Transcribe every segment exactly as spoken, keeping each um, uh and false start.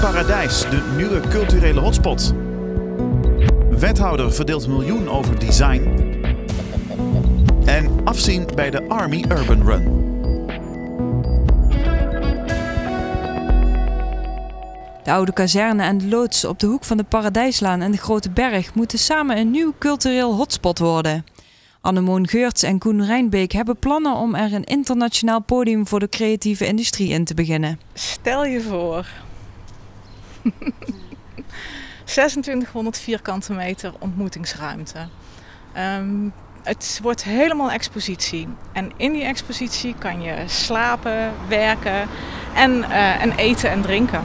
Paradijs, de nieuwe culturele hotspot. Wethouder verdeelt miljoen over design. En afzien bij de Army Urban Run. De oude kazerne en de loods op de hoek van de Paradijslaan en de Grote Berg moeten samen een nieuw cultureel hotspot worden. Annemoon Geurts en Koen Rijnbeek hebben plannen om er een internationaal podium voor de creatieve industrie in te beginnen. Stel je voor, zesentwintighonderd vierkante meter ontmoetingsruimte. Um, het wordt helemaal expositie. En in die expositie kan je slapen, werken en, uh, en eten en drinken.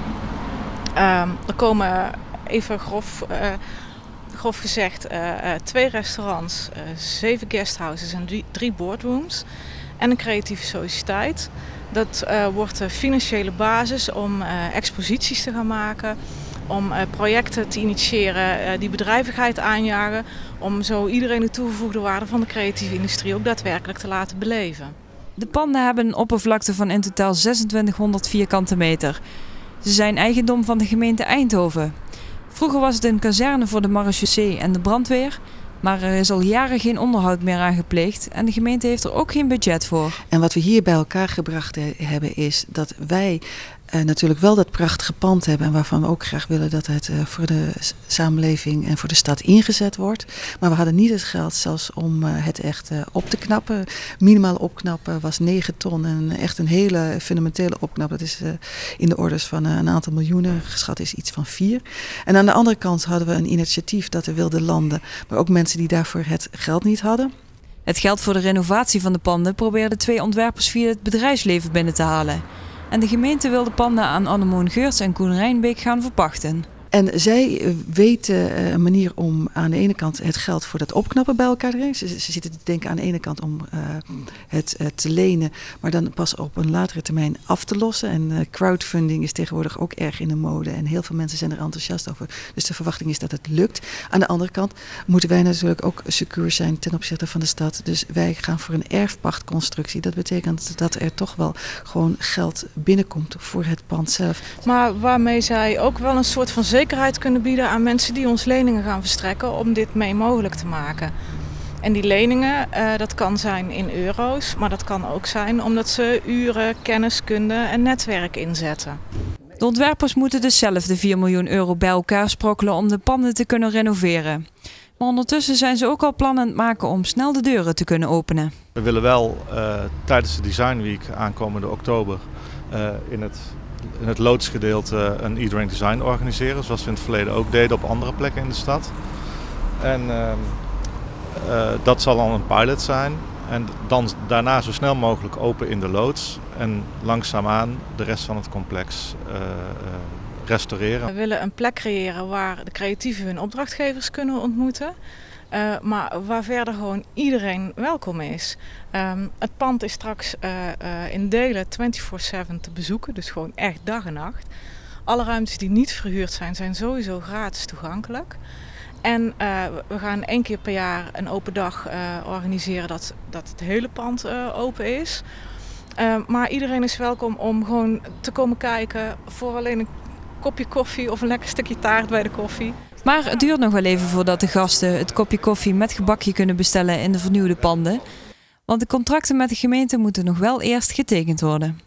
Um, er komen, even grof, uh, grof gezegd, uh, uh, twee restaurants, uh, zeven guesthouses en drie, drie boardrooms en een creatieve sociëteit. Dat uh, wordt de financiële basis om uh, exposities te gaan maken, om uh, projecten te initiëren uh, die bedrijvigheid aanjagen, om zo iedereen de toegevoegde waarde van de creatieve industrie ook daadwerkelijk te laten beleven. De panden hebben een oppervlakte van in totaal zesentwintighonderd vierkante meter. Ze zijn eigendom van de gemeente Eindhoven. Vroeger was het een kazerne voor de marechaussee en de brandweer, maar er is al jaren geen onderhoud meer aan gepleegd en de gemeente heeft er ook geen budget voor. En wat we hier bij elkaar gebracht hebben is dat wij uh, natuurlijk wel dat prachtige pand hebben en waarvan we ook graag willen dat het uh, voor de samenleving en voor de stad ingezet wordt. Maar we hadden niet het geld zelfs om uh, het echt uh, op te knappen. Minimaal opknappen was negen ton en echt een hele fundamentele opknap. Dat is uh, in de orders van uh, een aantal miljoenen, geschat is iets van vier. En aan de andere kant hadden we een initiatief dat er wilde landen, maar ook mensen die daarvoor het geld niet hadden. Het geld voor de renovatie van de panden probeerden twee ontwerpers via het bedrijfsleven binnen te halen. En de gemeente wil de panden aan Annemoon Geurts en Koen Rijnbeek gaan verpachten. En zij weten een manier om aan de ene kant het geld voor dat opknappen bij elkaar te brengen. Ze, ze zitten te denken aan de ene kant om uh, het, het te lenen, maar dan pas op een latere termijn af te lossen. En uh, crowdfunding is tegenwoordig ook erg in de mode en heel veel mensen zijn er enthousiast over. Dus de verwachting is dat het lukt. Aan de andere kant moeten wij natuurlijk ook secuur zijn ten opzichte van de stad. Dus wij gaan voor een erfpachtconstructie. Dat betekent dat er toch wel gewoon geld binnenkomt voor het pand zelf. Maar waarmee zij ook wel een soort van zekerheid kunnen bieden aan mensen die ons leningen gaan verstrekken om dit mee mogelijk te maken. En die leningen, uh, dat kan zijn in euro's, maar dat kan ook zijn omdat ze uren, kennis, kunde en netwerk inzetten. De ontwerpers moeten dus zelf de vier miljoen euro bij elkaar sprokkelen om de panden te kunnen renoveren. Maar ondertussen zijn ze ook al plannen aan het maken om snel de deuren te kunnen openen. We willen wel uh, tijdens de Design Week aankomende oktober uh, in het in het loodsgedeelte een e-drink design organiseren, zoals we in het verleden ook deden op andere plekken in de stad. En uh, uh, dat zal dan een pilot zijn. En dan daarna zo snel mogelijk open in de loods en langzaamaan de rest van het complex uh, uh, restaureren. We willen een plek creëren waar de creatieven hun opdrachtgevers kunnen ontmoeten. Uh, maar waar verder gewoon iedereen welkom is. Um, het pand is straks uh, uh, in delen vierentwintig zeven te bezoeken, dus gewoon echt dag en nacht. Alle ruimtes die niet verhuurd zijn, zijn sowieso gratis toegankelijk. En uh, we gaan één keer per jaar een open dag uh, organiseren dat, dat het hele pand uh, open is. Uh, maar iedereen is welkom om gewoon te komen kijken voor alleen een kopje koffie of een lekker stukje taart bij de koffie. Maar het duurt nog wel even voordat de gasten het kopje koffie met gebakje kunnen bestellen in de vernieuwde panden. Want de contracten met de gemeente moeten nog wel eerst getekend worden.